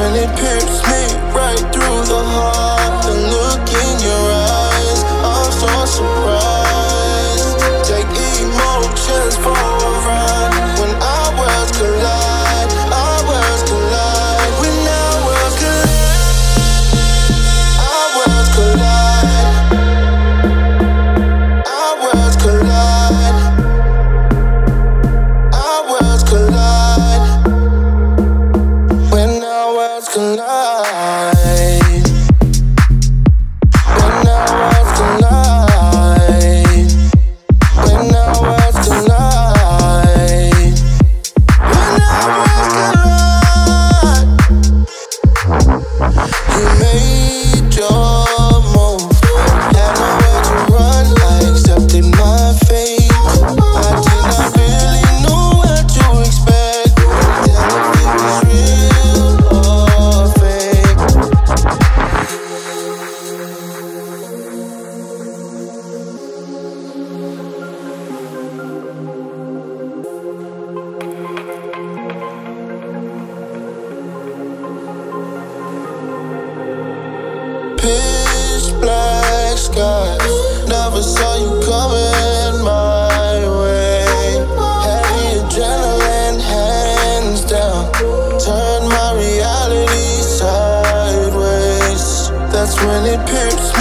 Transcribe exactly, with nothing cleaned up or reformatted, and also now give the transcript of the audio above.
when it pierced me right through the heart. The look in your eyes, I'm so surprised. Take emotions for a ride. When our worlds collide, our worlds collide. When our worlds collide, our worlds collide. Our worlds collide. Our worlds collide. When our worlds collide. When our worlds collide. When our worlds collide. When our worlds collide. You made your move. Had nowhere to run. I accepted my fate. I did not really know what to expect. Tell if it was real or fake. Pitch black skies, never saw you coming my way. Heavy adrenaline, hands down, turn my reality sideways. That's when it pierced